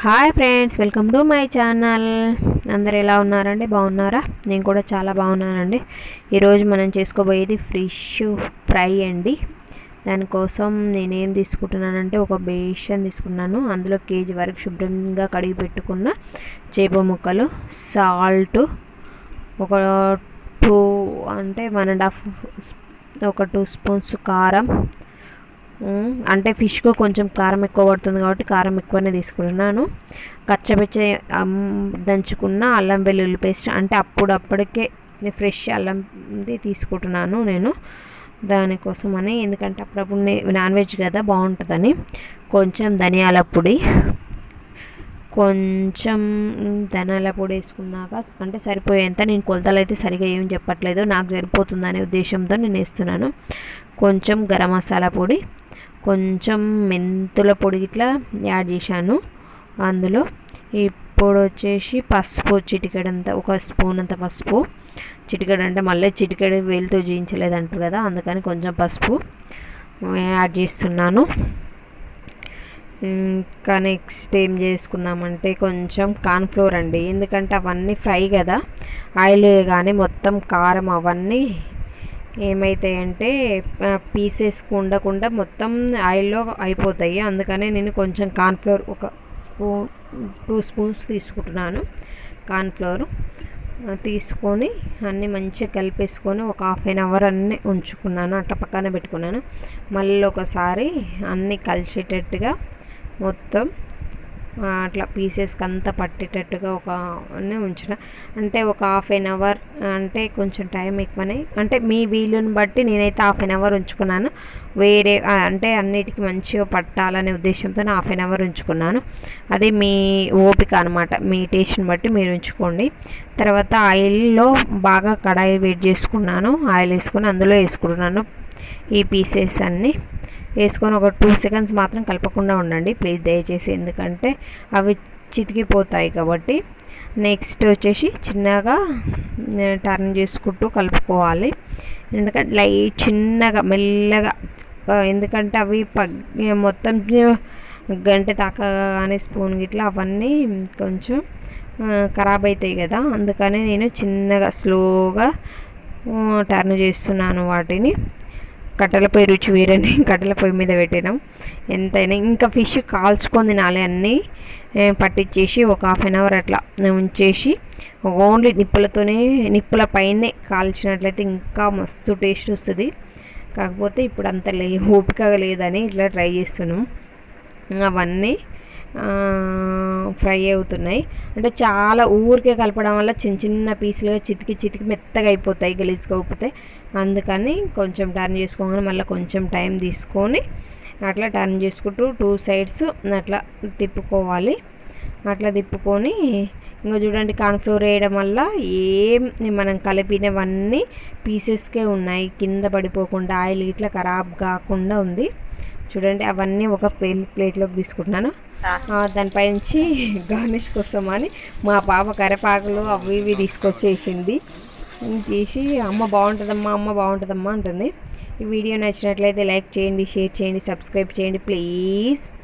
Hi friends, welcome to my channel. అందరు ఎలా ఉన్నారండి? బాగున్నారా? నేను కూడా చాలా బాగున్నానండి. ఈరోజు మనం చేసుకోబోయేది ఫిష్ ఫ్రై అండి. దానికోసం నేనేం తీసుకుంటున్నానంటే ఒక బేషన్ తీసుకున్నాను. అందులో కేజీ వరకు శుభ్రంగా కడిగి పెట్టుకున్న చేప ముక్కలు, సాల్ట్, ఒక 2 స్పూన్స్ కారం, అంటే ఫిష్కు కొంచెం కారం ఎక్కువ పడుతుంది కాబట్టి కారం ఎక్కువనే తీసుకుంటున్నాను. కచ్చపచ్చ దంచుకున్న అల్లం వెల్లుల్లి పేస్ట్, అంటే అప్పటికే ఫ్రెష్ అల్లంది తీసుకుంటున్నాను నేను దానికోసమని, ఎందుకంటే అప్పుడప్పుడు నాన్ వెజ్ కదా బాగుంటుందని. కొంచెం ధనియాల పొడి వేసుకున్నాక, అంటే సరిపోయేంత, నేను కొలతలు అయితే సరిగా ఏం చెప్పట్లేదు, నాకు సరిపోతుందనే ఉద్దేశంతో నేను వేస్తున్నాను. కొంచెం గరం మసాలా పొడి, కొంచెం మెంతుల పొడి ఇట్లా యాడ్ చేశాను అందులో. ఇప్పుడు వచ్చేసి పసుపు చిటికెడంత, 1 స్పూన్ అంత పసుపు. చిటికెడు అంటే మళ్ళీ చిటికెడు వేలుతో జీయించలేదు అంటారు కదా, అందుకని కొంచెం పసుపు యాడ్ చేస్తున్నాను. ఇంకా నెక్స్ట్ ఏం చేసుకుందామంటే కొంచెం కార్న్ఫ్లోర్ అండి, ఎందుకంటే అవన్నీ ఫ్రై కదా, ఆయిల్ కానీ మొత్తం కారం అవన్నీ ఏమవుతాయంటే పీసెస్కి ఉండకుండా మొత్తం ఆయిల్లో అయిపోతాయి. అందుకనే నేను కొంచెం కార్న్ఫ్లోర్ 2 స్పూన్స్ తీసుకుంటున్నాను. కార్న్ఫ్లోర్ తీసుకొని అన్నీ మంచిగా కలిపేసుకొని ఒక ½ an hour అన్నీ ఉంచుకున్నాను, అట్లా పక్కన పెట్టుకున్నాను. మళ్ళీ ఒకసారి అన్నీ కలిసేటట్టుగా మొత్తం అట్లా పీసెస్కి అంతా పట్టేటట్టుగా అన్నీ ఉంచిన, అంటే ఒక ½ an hour, అంటే కొంచెం టైం ఎక్కువనే, అంటే మీ వీలుని బట్టి నేనైతే ½ an hour ఉంచుకున్నాను. వేరే అంటే అన్నిటికీ మంచిగా పట్టాలనే ఉద్దేశంతో ½ an hour ఉంచుకున్నాను. అది మీ ఓపిక అనమాట, మీ టేస్ట్ని బట్టి మీరు ఉంచుకోండి. తర్వాత ఆయిల్లో బాగా కడాయి వేడి చేసుకున్నాను, ఆయిల్ వేసుకొని అందులో వేసుకుంటున్నాను ఈ పీసెస్ అన్నీ. వేసుకొని ఒక 2 seconds మాత్రం కలపకుండా ఉండండి ప్లీజ్, దయచేసి, ఎందుకంటే అవి చితికిపోతాయి కాబట్టి. నెక్స్ట్ వచ్చేసి చిన్నగా టర్న్ చేసుకుంటూ కలుపుకోవాలి, ఎందుకంటే చిన్నగా మెల్లగా, ఎందుకంటే అవి మొత్తం గంట తాకగానే స్పూన్ గిట్లా అవన్నీ కొంచెం ఖరాబ్ అవుతాయి కదా, అందుకని నేను చిన్నగా స్లోగా టర్న్ చేస్తున్నాను వాటిని. కట్టెల పొయ్యి రుచి వేరని కట్టెల పొయ్యి మీద పెట్టినాం ఎంతైనా. ఇంకా ఫిష్ కాల్చుకొని తినాలి, అన్నీ పట్టించేసి ఒక ½ an hour అట్లా ఉంచేసి ఓన్లీ నిప్పుల పైనే కాల్చినట్లయితే ఇంకా మస్తు టేస్ట్ వస్తుంది. కాకపోతే ఇప్పుడు అంత ఓపిక లేదని ఇట్లా ట్రై చేస్తున్నాం. అవన్నీ ఫ్రై అవుతున్నాయి, అంటే చాలా ఊరికే కలపడం వల్ల చిన్న చిన్న పీసులుగా చితికి మెత్తగా అయిపోతాయి, గలీజ్గా అయిపోతాయి. అందుకని కొంచెం టర్న్ చేసుకోగానే మళ్ళీ కొంచెం టైం తీసుకొని అట్లా టర్న్ చేసుకుంటూ 2 sides అట్లా తిప్పుకోవాలి. అట్లా తిప్పుకొని ఇంకా చూడండి, కార్న్ఫ్లోర్ వేయడం వల్ల మనం కలిపినవన్నీ పీసెస్కే ఉన్నాయి, కింద పడిపోకుండా ఆయిల్ ఇట్లా ఖరాబ్ కాకుండా ఉంది. చూడండి, అవన్నీ ఒక ప్లేట్లోకి తీసుకుంటున్నాను. దానిపైనుంచి గార్నిష్ కోసం అని మా పాప కరివేపాకులు అవి ఇవి తీసుకొచ్చేసింది. చేసి అమ్మ బాగుంటుందమ్మా అంటుంది. ఈ వీడియో నచ్చినట్లయితే లైక్ చేయండి, షేర్ చేయండి, సబ్స్క్రైబ్ చేయండి ప్లీజ్.